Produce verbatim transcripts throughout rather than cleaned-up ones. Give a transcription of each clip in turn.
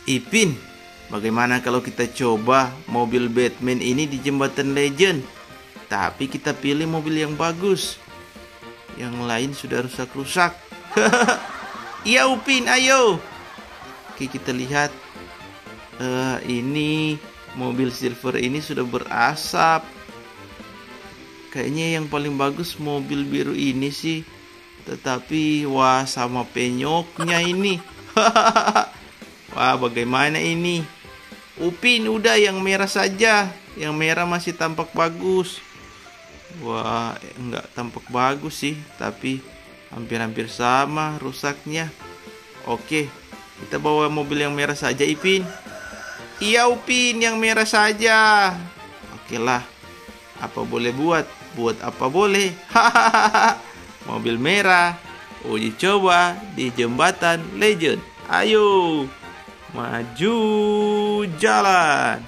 Ipin, bagaimana kalau kita coba mobil Batman ini di Jembatan Legend? Tapi kita pilih mobil yang bagus. Yang lain sudah rusak-rusak. Iya Upin, ayo. Oke, kita lihat. Uh, ini mobil silver ini sudah berasap. Kayaknya yang paling bagus mobil biru ini sih. Tetapi wah, sama penyoknya ini. Wah, bagaimana ini? Upin, udah yang merah saja. Yang merah masih tampak bagus. Wah, enggak tampak bagus sih, tapi hampir-hampir sama rusaknya. Oke, kita bawa mobil yang merah saja, Ipin. Iya, Upin, yang merah saja. Oke lah, apa boleh buat? Buat apa boleh? Hahaha. Mobil merah, uji coba di Jembatan Legend. Ayo, maju jalan.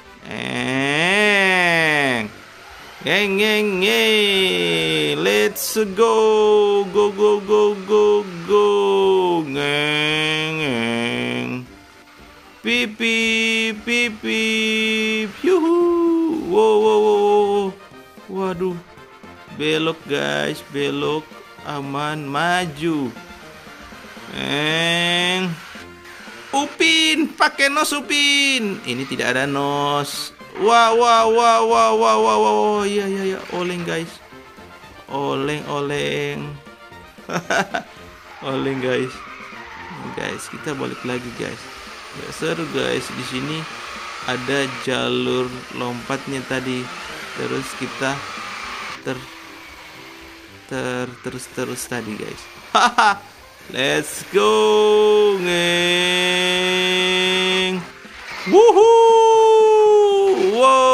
Eng, eng, eng, eng. Let's go, go, go, go, go, go. Eng, eng. Pipi, pipi, yuhu. Wow, wow, wow. Waduh, belok guys, belok. Aman, maju. Eng. Upin, pakai nos Upin. Ini tidak ada nos. Wah, wah, wah, wah, wah, wah, wah. Iya, iya, iya. Oleng guys. Oleng, oleng. Oleng guys. Guys, kita balik lagi guys. Ya, seru guys. Di sini ada jalur lompatnya tadi. Terus kita ter ter terus terus tadi guys. Haha. Let's go, ngeng. Wuhuu.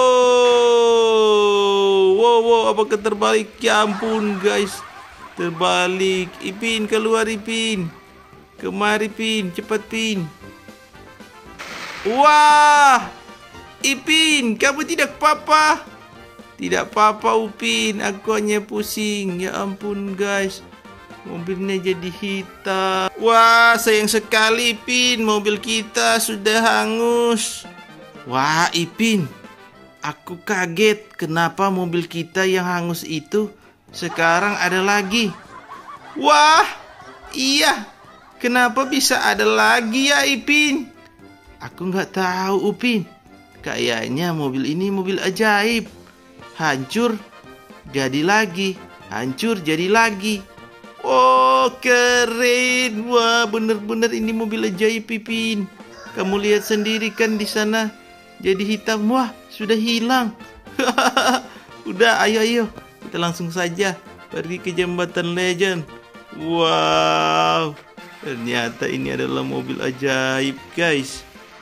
Wow. Wow, wow, apakah terbalik? Ya ampun, guys. Terbalik. Ipin, keluar Ipin. Kemari, Pin. Cepat, Pin. Wah. Ipin, kamu tidak apa-apa. Tidak apa-apa, Upin. Aku hanya pusing. Ya ampun, guys. Mobilnya jadi hitam. Wah, sayang sekali, Ipin. Mobil kita sudah hangus. Wah, Ipin. Aku kaget. Kenapa mobil kita yang hangus itu sekarang ada lagi? Wah, iya. Kenapa bisa ada lagi ya, Ipin? Aku nggak tahu, Upin. Kayaknya mobil ini mobil ajaib. Hancur, jadi lagi. Hancur, jadi lagi. Oh, keren. Wah, bener-bener ini mobil ajaib, Ipin. Kamu lihat sendiri kan di sana. Jadi hitam. Wah, sudah hilang. Udah, ayo, ayo. Kita langsung saja pergi ke Jembatan Legend. Wow. Ternyata ini adalah mobil ajaib, guys.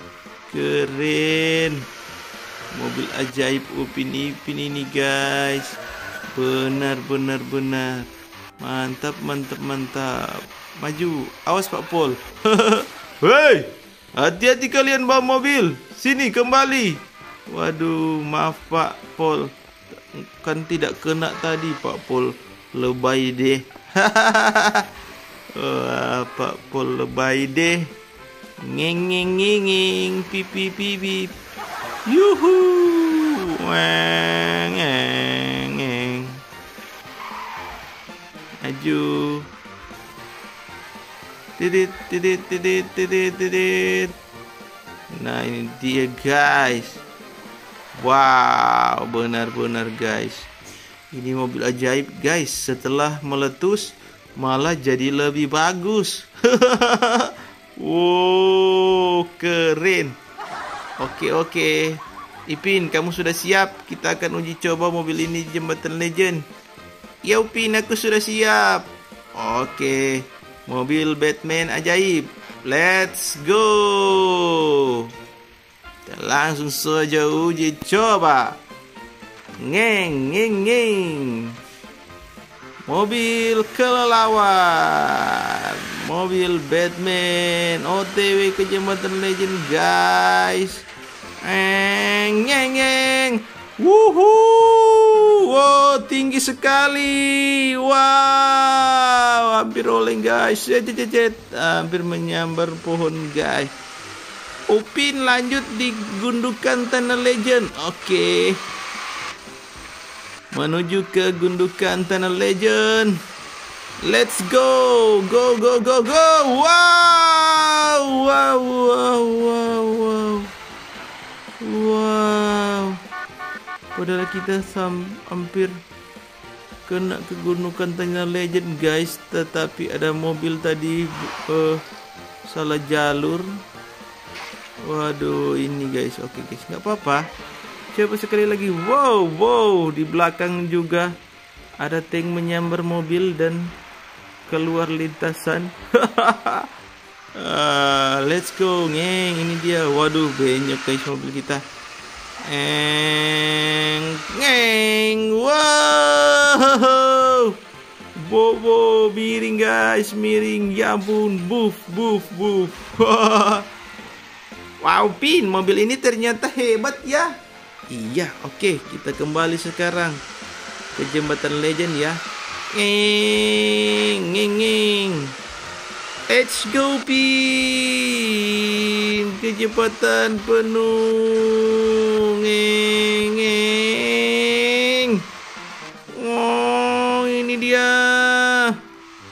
Keren. Mobil ajaib Upin Ipin ini, guys. Benar, benar, benar. Mantap, mantap, mantap. Maju. Awas Pak Pol. Hei, hati-hati kalian bawa mobil. Sini kembali. Waduh, maaf Pak Pol. Kan tidak kena tadi Pak Pol. Lebay deh. Wah, Pak Pol lebay deh. Ngeng, ngeng, ngeng, ngeng. Pipi, pipi. Yuhu. Weng, ngeng, ngeng. Maju. Tidit, tidit, tidit, tidit, tidit. Nah, ini dia, guys. Wow, benar-benar, guys. Ini mobil ajaib, guys. Setelah meletus, malah jadi lebih bagus. Wow, keren. Oke, oke. Ipin, kamu sudah siap? Kita akan uji coba mobil ini di Jembatan Legend. Ya Upin, aku sudah siap. Oke, mobil Batman ajaib. Let's go. Kita langsung saja uji coba. Ngeng, ngeng, ngeng. Mobil kelelawar. Mobil Batman O T W ke Jembatan Legend, guys. Ngeng, ngeng, ngeng. Wuhuu. Wow, tinggi sekali. Wow, hampir oleng, guys. Cet, cet, cet. Hampir menyambar pohon, guys. Upin lanjut di gundukan Tanah Legend. Oke. Menuju ke gundukan Tanah Legend. Let's go. Go, go, go, go. Wow. Wow, wow, wow, wow. Wow. Padahal kita sam hampir kena ke gundukan Tanah Legend, guys. Tetapi ada mobil tadi uh, salah jalur. Waduh, ini guys. Oke guys, nggak apa-apa. Coba sekali lagi. Wow, wow. Di belakang juga ada tank menyambar mobil dan keluar lintasan. uh, Let's go, ngeng. Ini dia. Waduh, banyak guys mobil kita. Ngeng, ngeng. Wow. Bobo, miring guys, miring. Ya ampun, buff, buff, buff. Wow, Pin, mobil ini ternyata hebat ya. Iya, oke, kita kembali sekarang ke jembatan Legend ya. Ngeng, ngeng, ngeng. Let's go, Pin. Kecepatan penuh. Ngeng.